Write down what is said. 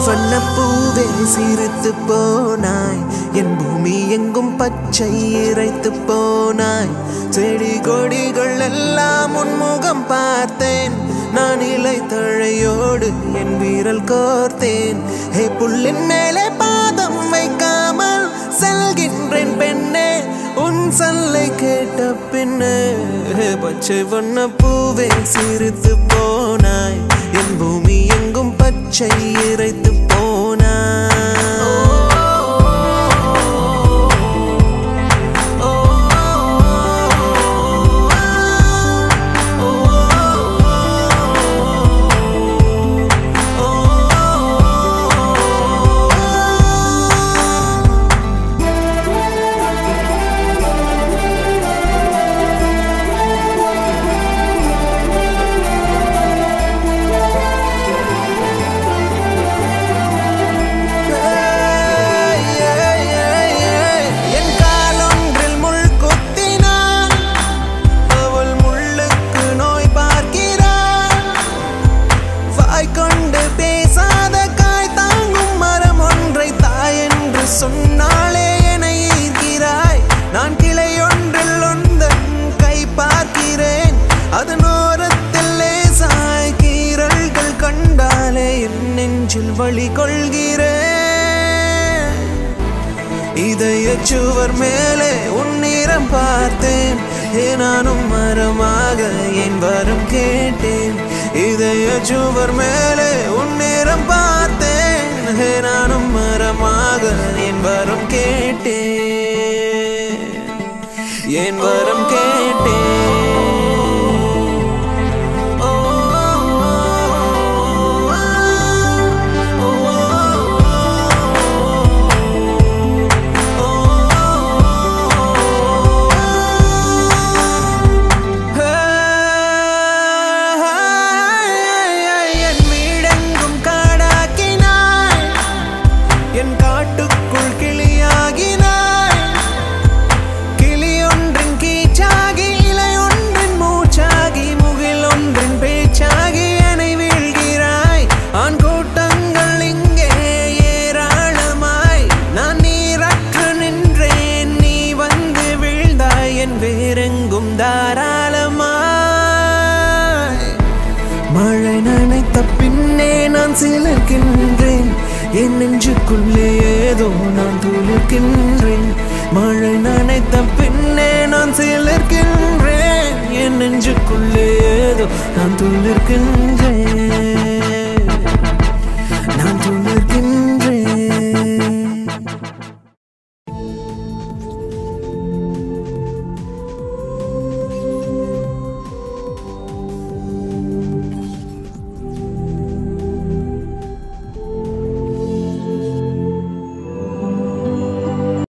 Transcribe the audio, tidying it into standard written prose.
வண்ணப்பூவே சிரித்து போனாய் என் பூமி எங்கும் பச்சை இறைத்து போனாய் செடி கொடிகள் எல்லாம் உன்முகம் பார்த்தேன் நான் இலை தழையோடு என் வீரல் கோர்த்தேன் ஹே புல்லின் மேலே பாதம் வைக்காமல் செல்கின்றேன் பெண்ணே உன் சொல்லை கேட்ட பின்னே பச்சை வண்ணப்பூவே சிரித்து போனாய் என் பூமி எங்கும் பச்சை இறைத்து போனாய் சொன்னாலே என்னை ஈர்க்கிறாய் நான் கிளை ஒன்றில் உந்தன் கை பார்க்கிறேன் அதன் ஓரத்தில் லேசாய் கீறல்கள் கண்டாலே என் நெஞ்சில் வலி கொள்கிறேன் இதய சுவர் மேலே உன் நிறம் பார்த்தேன் நானும் மரமாக என் வரம் கேட்டேன் இதய சுவர் மேலே உன் நிறம் பார்த்தேன் நானும் மரமாக என் வரம் கேட்டேன் என் வரம் கேட்டேன் வேறெங்கும் தாராளமாய் மழை நனைத்த பின்னே நான் சிலிர்க்கின்றேன் என் நெஞ்சுக்குள்ளே ஏதோ நான் துளிர்க்கின்றேன் மழை நனைத்த பின்னே நான் சிலிர்க்கின்றேன் என் நெஞ்சுக்குள்ளே ஏதோ நான் துளிர்க்கின்றேன்